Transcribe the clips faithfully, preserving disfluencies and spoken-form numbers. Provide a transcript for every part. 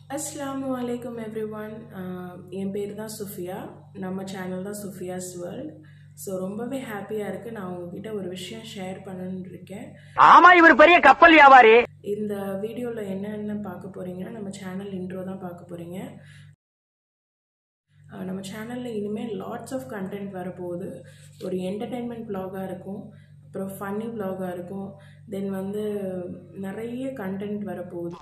Assalamualaikum everyone. என் பேர் தான் சுஃபியா. நம்ம சேனல் தான் சுஃபியாஸ் வேர்ல்ட். ஸோ ரொம்பவே ஹாப்பியாக இருக்குது. நான் உங்ககிட்ட ஒரு விஷயம் ஷேர் பண்ணணுன்னு இருக்கேன். ஆமா, இவர் பெரிய கப்பல் வியாபாரி. இந்த வீடியோவில் என்னென்ன பார்க்க போகிறீங்கன்னா, நம்ம சேனல் இன்ட்ரோ தான் பார்க்க போகிறீங்க. நம்ம சேனலில் இனிமேல் லாட்ஸ் ஆஃப் கண்டென்ட் வரப்போகுது. ஒரு என்டர்டெயின்மெண்ட் வ்ளாகாக இருக்கும், அப்புறம் ஃபன்னி வ்ளாகாக இருக்கும், தென் வந்து நிறைய கண்டென்ட் வரப்போகுது.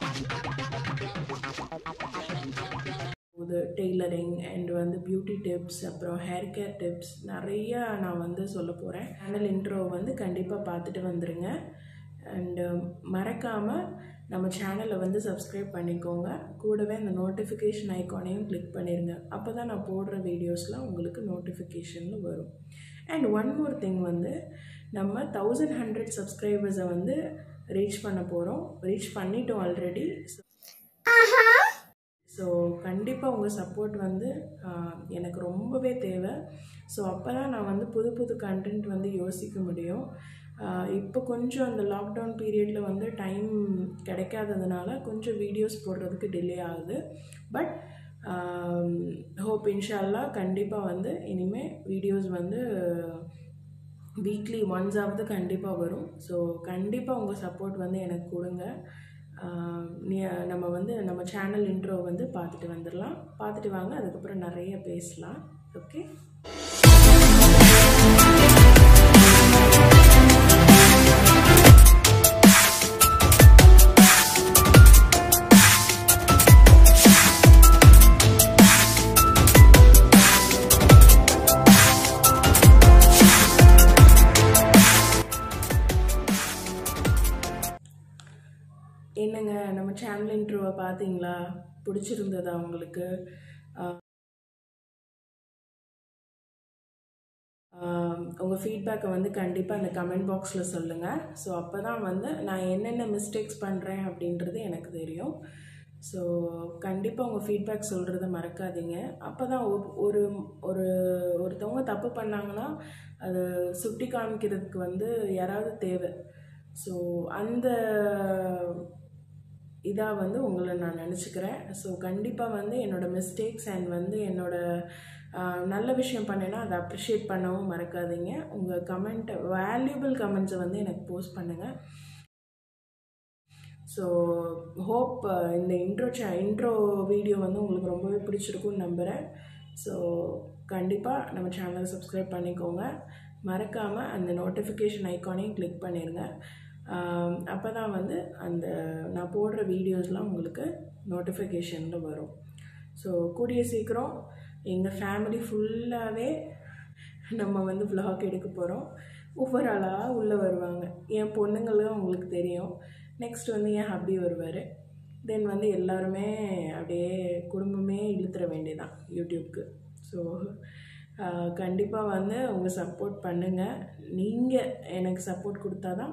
டெய்லரிங் அண்ட் வந்து பியூட்டி டிப்ஸ், அப்புறம் ஹேர் கேர் டிப்ஸ் நிறையா நான் வந்து சொல்ல போகிறேன். சேனல் இன்ட்ரோ வந்து கண்டிப்பாக பார்த்துட்டு வந்துடுங்க. அண்டு மறக்காமல் நம்ம சேனலை வந்து சப்ஸ்கிரைப் பண்ணிக்கோங்க. கூடவே அந்த நோட்டிஃபிகேஷன் ஐக்கானையும் கிளிக் பண்ணிடுங்க. அப்போ தான் நான் போடுற வீடியோஸ்லாம் உங்களுக்கு நோட்டிஃபிகேஷனில் வரும். அண்ட் ஒன் மோர் திங் வந்து, நம்ம தௌசண்ட் ஹண்ட்ரட் சப்ஸ்கிரைபர்ஸை வந்து ரீச் பண்ண போகிறோம். ரீச் பண்ணிட்டோம் ஆல்ரெடி. ஸோ கண்டிப்பாக உங்கள் சப்போர்ட் வந்து எனக்கு ரொம்பவே தேவை. ஸோ அப்போ தான் நான் வந்து புது புது கண்டென்ட் வந்து யோசிக்க முடியும். இப்போ கொஞ்சம் அந்த லாக்டவுன் பீரியடில் வந்து டைம் கிடைக்காததுனால கொஞ்சம் வீடியோஸ் போடுறதுக்கு டிலே ஆகுது. பட் ஹோப் இன்ஷால்லா கண்டிப்பாக வந்து இனிமேல் வீடியோஸ் வந்து வீக்லி ஒன்ஸாவது கண்டிப்பாக வரும். ஸோ கண்டிப்பாக உங்கள் சப்போர்ட் வந்து எனக்கு கொடுங்க. நீ நம்ம வந்து நம்ம சேனல் இன்ட்ரோ வந்து பார்த்துட்டு வந்துடலாம். பார்த்துட்டு வாங்க, அதுக்கப்புறம் நிறைய பேசலாம். ஓகே, என்னங்க நம்ம சேனல் இன்ட்ரோவை பார்த்தீங்களா? பிடிச்சிருந்ததா உங்களுக்கு? உங்கள் ஃபீட்பேக்கை வந்து கண்டிப்பாக அந்த கமெண்ட் பாக்ஸில் சொல்லுங்கள். ஸோ அப்போ தான் வந்து நான் என்னென்ன மிஸ்டேக்ஸ் பண்ணுறேன் அப்படின்றது எனக்கு தெரியும். ஸோ கண்டிப்பாக உங்கள் ஃபீட்பேக் சொல்கிறத மறக்காதீங்க. அப்போ தான் ஒரு ஒரு ஒருத்தவங்க தப்பு பண்ணாங்கன்னா அதை சுட்டி காமிக்கிறதுக்கு வந்து யாராவது தேவை. ஸோ அந்த இதாக வந்து உங்களை நான் நினச்சிக்கிறேன். ஸோ கண்டிப்பாக வந்து என்னோடய மிஸ்டேக்ஸ் அண்ட் வந்து என்னோடய நல்ல விஷயம் பண்ணேன்னா அதை அப்ரிஷியேட் பண்ணவும் மறக்காதீங்க. உங்கள் கமெண்ட், வேல்யூபிள் கமெண்ட்ஸை வந்து எனக்கு போஸ்ட் பண்ணுங்கள். ஸோ ஹோப் இந்த இன்ட்ரோ சே இன்ட்ரோ வீடியோ வந்து உங்களுக்கு ரொம்பவே பிடிச்சிருக்குன்னு நம்புகிறேன். ஸோ கண்டிப்பாக நம்ம சேனலை சப்ஸ்கிரைப் பண்ணிக்கோங்க. மறக்காமல் அந்த நோட்டிஃபிகேஷன் ஐக்கானையும் கிளிக் பண்ணிடுங்க. அப்போ தான் வந்து அந்த நான் போடுற வீடியோஸ்லாம் உங்களுக்கு நோட்டிஃபிகேஷனில் வரும். ஸோ கூடிய சீக்கிரம் எங்கள் ஃபேமிலி ஃபுல்லாகவே நம்ம வந்து vlog எடுக்க போகிறோம். ஒவ்வொரு ஆளாக உள்ளே வருவாங்க. என் பொண்ணுங்களும் உங்களுக்கு தெரியும். நெக்ஸ்ட் வந்து என் ஹப்பி வருவார். தென் வந்து எல்லாருமே அப்படியே குடும்பமே இழுத்துற வேண்டியதான் யூடியூப்க்கு. ஸோ கண்டிப்பாக வந்து உங்கள் சப்போர்ட் பண்ணுங்கள். நீங்கள் எனக்கு சப்போர்ட் கொடுத்தா தான்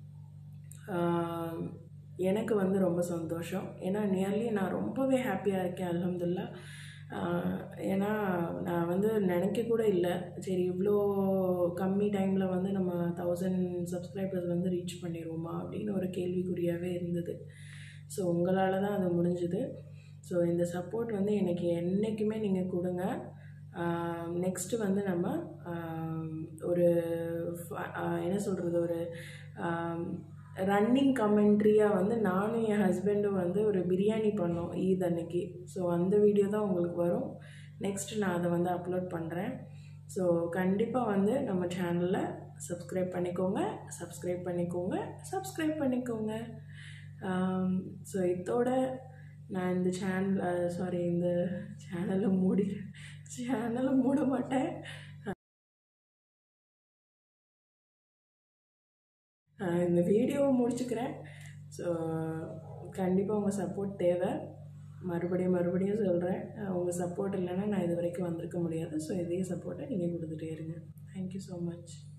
எனக்கு வந்து ரொம்ப சந்தோஷம். ஏன்னா நியர்லி நான் ரொம்பவே ஹாப்பியாக இருக்கேன், அல்ஹம்துலில்லாஹ். ஏன்னா நான் வந்து நினைக்க கூட இல்லை, சரி இவ்வளோ கம்மி டைமில் வந்து நம்ம தௌசண்ட் சப்ஸ்கிரைபர்ஸ் வந்து ரீச் பண்ணிடுவோமா அப்படின்னு ஒரு கேள்விக்குறியாகவே இருந்தது. ஸோ உங்களால் தான் அது முடிஞ்சுது. ஸோ இந்த சப்போர்ட் வந்து எனக்கு என்றைக்குமே நீங்கள் கொடுங்க. நெக்ஸ்ட்டு வந்து நம்ம ஒரு என்ன சொல்கிறது, ஒரு ரன்னிங் கமெண்ட்ரியாக வந்து நானும் என் ஹஸ்பண்டும் வந்து ஒரு பிரியாணி பண்ணோம் ஈத் அன்னைக்கு. ஸோ அந்த வீடியோ தான் உங்களுக்கு வரும். நெக்ஸ்ட்டு நான் அதை வந்து அப்லோட் பண்ணுறேன். ஸோ கண்டிப்பாக வந்து நம்ம சேனலில் சப்ஸ்கிரைப் பண்ணிக்கோங்க சப்ஸ்கிரைப் பண்ணிக்கோங்க சப்ஸ்கிரைப் பண்ணிக்கோங்க. ஸோ இதோட நான் இந்த சேனல் சாரி இந்த சேனலை மூடி சேனலை மூட மாட்டேன். இந்த வீடியோவை முடிச்சுக்கிறேன். ஸோ கண்டிப்பாக உங்கள் சப்போர்ட் தேவை. மறுபடியும் மறுபடியும் சொல்கிறேன், உங்கள் சப்போர்ட் இல்லைன்னா நான் இது வரைக்கும் வந்திருக்க முடியாது. ஸோ இதே சப்போர்ட்டை நீங்கள் கொடுத்துட்டே இருங்க. Thank you so much.